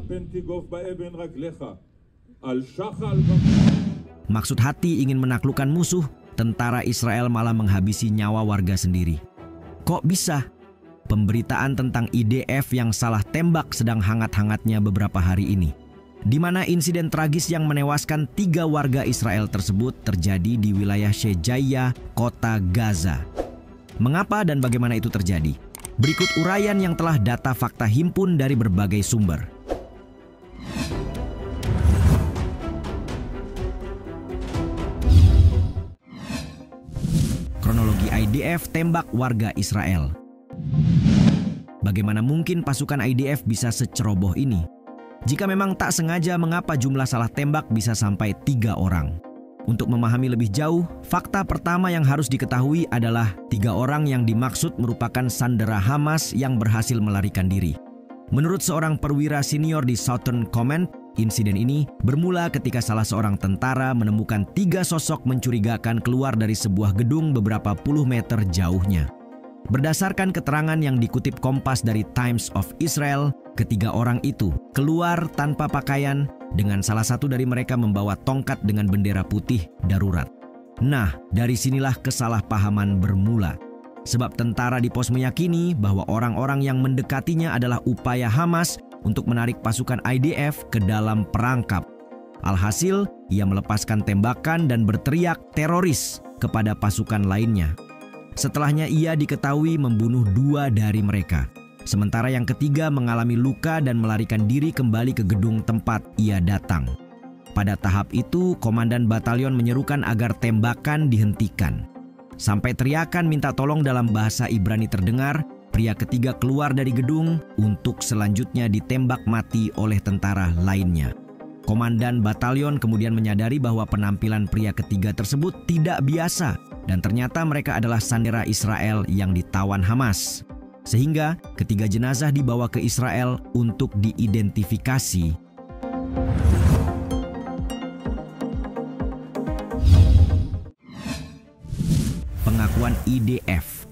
Maksud hati ingin menaklukkan musuh, tentara Israel malah menghabisi nyawa warga sendiri. Kok bisa? Pemberitaan tentang IDF yang salah tembak sedang hangat-hangatnya beberapa hari ini, di mana insiden tragis yang menewaskan 3 warga Israel tersebut terjadi di wilayah Shejaiya, kota Gaza. Mengapa dan bagaimana itu terjadi? Berikut uraian yang telah data fakta himpun dari berbagai sumber. Kronologi IDF tembak warga Israel. Bagaimana mungkin pasukan IDF bisa seceroboh ini? Jika memang tak sengaja, mengapa jumlah salah tembak bisa sampai 3 orang? Untuk memahami lebih jauh, fakta pertama yang harus diketahui adalah 3 orang yang dimaksud merupakan sandera Hamas yang berhasil melarikan diri. Menurut seorang perwira senior di Southern Command, insiden ini bermula ketika salah seorang tentara menemukan 3 sosok mencurigakan keluar dari sebuah gedung beberapa puluh meter jauhnya. Berdasarkan keterangan yang dikutip Kompas dari Times of Israel, ketiga orang itu keluar tanpa pakaian dengan salah satu dari mereka membawa tongkat dengan bendera putih darurat. Nah, dari sinilah kesalahpahaman bermula. Sebab tentara di pos meyakini bahwa orang-orang yang mendekatinya adalah upaya Hamas untuk menarik pasukan IDF ke dalam perangkap. Alhasil, ia melepaskan tembakan dan berteriak teroris kepada pasukan lainnya. Setelahnya ia diketahui membunuh 2 dari mereka. Sementara yang ketiga mengalami luka dan melarikan diri kembali ke gedung tempat ia datang. Pada tahap itu, komandan batalion menyerukan agar tembakan dihentikan. Sampai teriakan minta tolong dalam bahasa Ibrani terdengar, pria ketiga keluar dari gedung untuk selanjutnya ditembak mati oleh tentara lainnya. Komandan batalion kemudian menyadari bahwa penampilan pria ketiga tersebut tidak biasa dan ternyata mereka adalah sandera Israel yang ditawan Hamas. Sehingga ketiga jenazah dibawa ke Israel untuk diidentifikasi. Pengakuan IDF.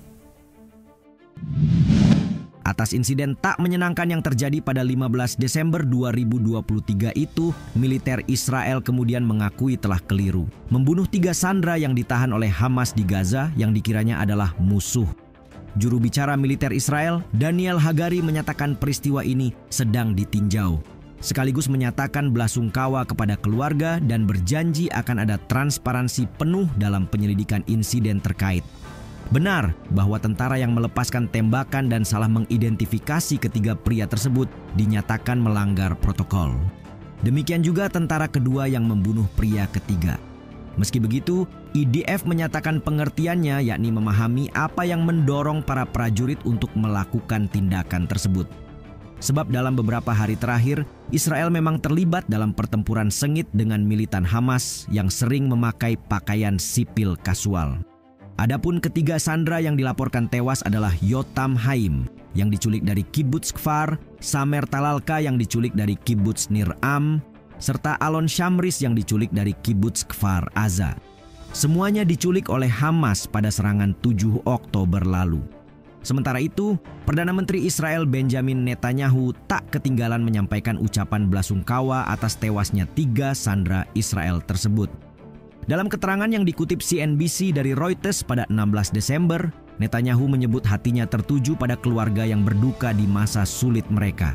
Atas insiden tak menyenangkan yang terjadi pada 15 Desember 2023 itu, militer Israel kemudian mengakui telah keliru membunuh 3 sandera yang ditahan oleh Hamas di Gaza yang dikiranya adalah musuh. Juru bicara militer Israel, Daniel Hagari, menyatakan peristiwa ini sedang ditinjau, sekaligus menyatakan belasungkawa kepada keluarga dan berjanji akan ada transparansi penuh dalam penyelidikan insiden terkait. Benar bahwa tentara yang melepaskan tembakan dan salah mengidentifikasi ketiga pria tersebut dinyatakan melanggar protokol. Demikian juga tentara kedua yang membunuh pria ketiga. Meski begitu, IDF menyatakan pengertiannya, yakni memahami apa yang mendorong para prajurit untuk melakukan tindakan tersebut. Sebab dalam beberapa hari terakhir, Israel memang terlibat dalam pertempuran sengit dengan militan Hamas yang sering memakai pakaian sipil kasual. Adapun ketiga sandera yang dilaporkan tewas adalah Yotam Haim yang diculik dari Kibbutz Kfar, Samer Talalka yang diculik dari Kibbutz Nir Am, serta Alon Shamris yang diculik dari Kibbutz Kfar Aza. Semuanya diculik oleh Hamas pada serangan 7 Oktober lalu. Sementara itu, Perdana Menteri Israel Benjamin Netanyahu tak ketinggalan menyampaikan ucapan belasungkawa atas tewasnya 3 sandera Israel tersebut. Dalam keterangan yang dikutip CNBC dari Reuters pada 16 Desember, Netanyahu menyebut hatinya tertuju pada keluarga yang berduka di masa sulit mereka.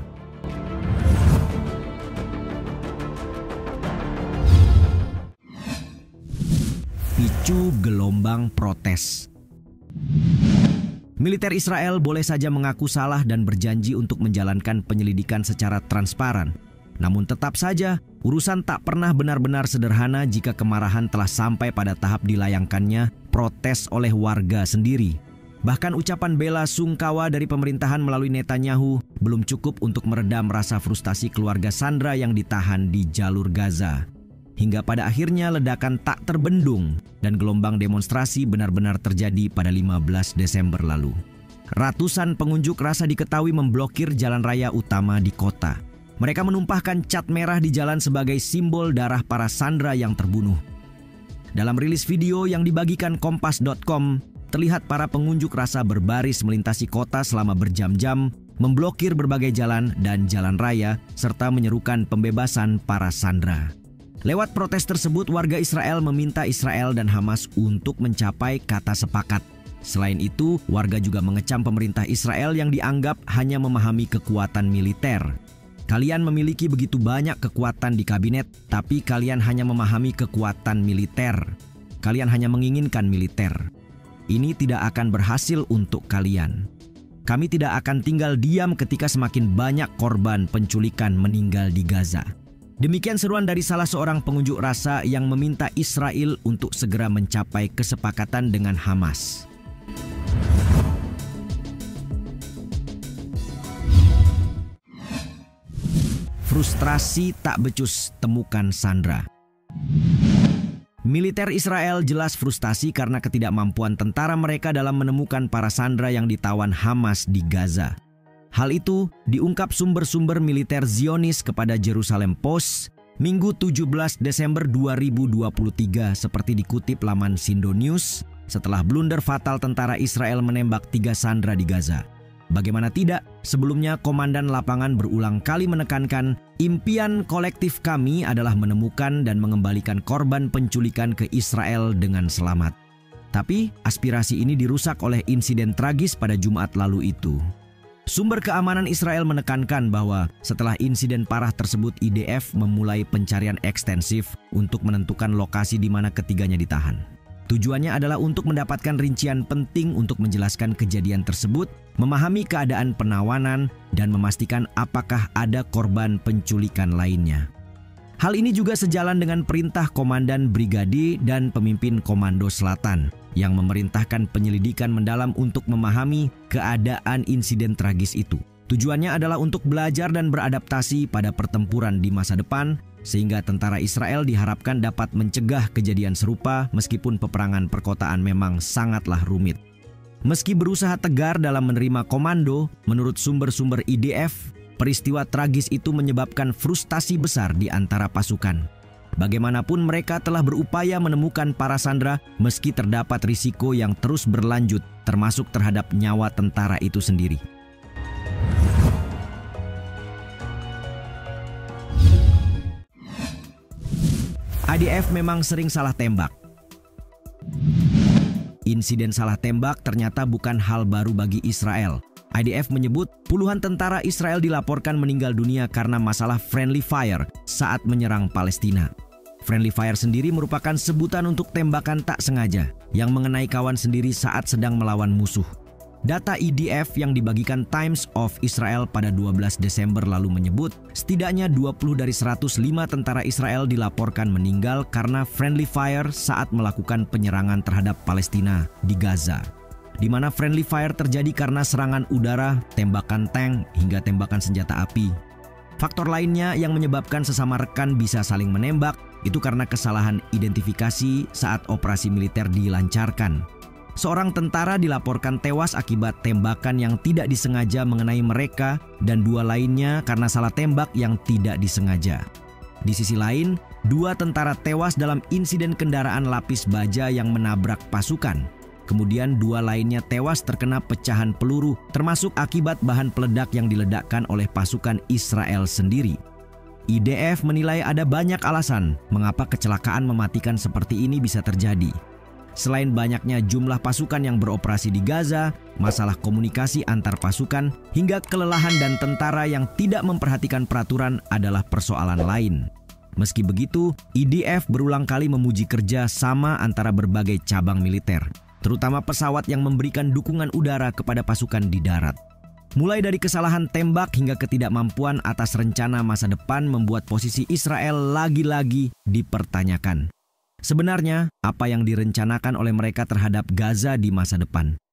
Picu gelombang protes. Militer Israel boleh saja mengaku salah dan berjanji untuk menjalankan penyelidikan secara transparan. Namun tetap saja, urusan tak pernah benar-benar sederhana jika kemarahan telah sampai pada tahap dilayangkannya protes oleh warga sendiri. Bahkan ucapan bela sungkawa dari pemerintahan melalui Netanyahu belum cukup untuk meredam rasa frustasi keluarga sandera yang ditahan di jalur Gaza. Hingga pada akhirnya ledakan tak terbendung dan gelombang demonstrasi benar-benar terjadi pada 15 Desember lalu. Ratusan pengunjuk rasa diketahui memblokir jalan raya utama di kota. Mereka menumpahkan cat merah di jalan sebagai simbol darah para sandera yang terbunuh. Dalam rilis video yang dibagikan Kompas.com, terlihat para pengunjuk rasa berbaris melintasi kota selama berjam-jam, memblokir berbagai jalan dan jalan raya, serta menyerukan pembebasan para sandera. Lewat protes tersebut, warga Israel meminta Israel dan Hamas untuk mencapai kata sepakat. Selain itu, warga juga mengecam pemerintah Israel yang dianggap hanya memahami kekuatan militer. Kalian memiliki begitu banyak kekuatan di kabinet, tapi kalian hanya memahami kekuatan militer. Kalian hanya menginginkan militer. Ini tidak akan berhasil untuk kalian. Kami tidak akan tinggal diam ketika semakin banyak korban penculikan meninggal di Gaza. Demikian seruan dari salah seorang pengunjuk rasa yang meminta Israel untuk segera mencapai kesepakatan dengan Hamas. Frustrasi tak becus temukan sandera. Militer Israel jelas frustasi karena ketidakmampuan tentara mereka dalam menemukan para sandera yang ditawan Hamas di Gaza. Hal itu diungkap sumber-sumber militer Zionis kepada Jerusalem Post Minggu 17 Desember 2023 seperti dikutip laman Sindo News setelah blunder fatal tentara Israel menembak 3 sandera di Gaza. Bagaimana tidak, sebelumnya Komandan Lapangan berulang kali menekankan impian kolektif kami adalah menemukan dan mengembalikan korban penculikan ke Israel dengan selamat. Tapi aspirasi ini dirusak oleh insiden tragis pada Jumat lalu itu. Sumber keamanan Israel menekankan bahwa setelah insiden parah tersebut, IDF memulai pencarian ekstensif untuk menentukan lokasi di mana ketiganya ditahan. Tujuannya adalah untuk mendapatkan rincian penting untuk menjelaskan kejadian tersebut, memahami keadaan penawanan, dan memastikan apakah ada korban penculikan lainnya. Hal ini juga sejalan dengan perintah Komandan Brigade dan pemimpin Komando Selatan yang memerintahkan penyelidikan mendalam untuk memahami keadaan insiden tragis itu. Tujuannya adalah untuk belajar dan beradaptasi pada pertempuran di masa depan, sehingga tentara Israel diharapkan dapat mencegah kejadian serupa meskipun peperangan perkotaan memang sangatlah rumit. Meski berusaha tegar dalam menerima komando, menurut sumber-sumber IDF, peristiwa tragis itu menyebabkan frustasi besar di antara pasukan. Bagaimanapun mereka telah berupaya menemukan para sandera meski terdapat risiko yang terus berlanjut termasuk terhadap nyawa tentara itu sendiri. IDF memang sering salah tembak. Insiden salah tembak ternyata bukan hal baru bagi Israel. IDF menyebut puluhan tentara Israel dilaporkan meninggal dunia karena masalah friendly fire saat menyerang Palestina. Friendly fire sendiri merupakan sebutan untuk tembakan tak sengaja yang mengenai kawan sendiri saat sedang melawan musuh. Data IDF yang dibagikan Times of Israel pada 12 Desember lalu menyebut setidaknya 20 dari 105 tentara Israel dilaporkan meninggal karena friendly fire saat melakukan penyerangan terhadap Palestina di Gaza, di mana friendly fire terjadi karena serangan udara, tembakan tank, hingga tembakan senjata api. Faktor lainnya yang menyebabkan sesama rekan bisa saling menembak itu karena kesalahan identifikasi saat operasi militer dilancarkan. Seorang tentara dilaporkan tewas akibat tembakan yang tidak disengaja mengenai mereka dan 2 lainnya karena salah tembak yang tidak disengaja. Di sisi lain, 2 tentara tewas dalam insiden kendaraan lapis baja yang menabrak pasukan. Kemudian 2 lainnya tewas terkena pecahan peluru termasuk akibat bahan peledak yang diledakkan oleh pasukan Israel sendiri. IDF menilai ada banyak alasan mengapa kecelakaan mematikan seperti ini bisa terjadi. Selain banyaknya jumlah pasukan yang beroperasi di Gaza, masalah komunikasi antar pasukan, hingga kelelahan dan tentara yang tidak memperhatikan peraturan adalah persoalan lain. Meski begitu, IDF berulang kali memuji kerja sama antara berbagai cabang militer, terutama pesawat yang memberikan dukungan udara kepada pasukan di darat. Mulai dari kesalahan tembak hingga ketidakmampuan atas rencana masa depan membuat posisi Israel lagi-lagi dipertanyakan. Sebenarnya, apa yang direncanakan oleh mereka terhadap Gaza di masa depan?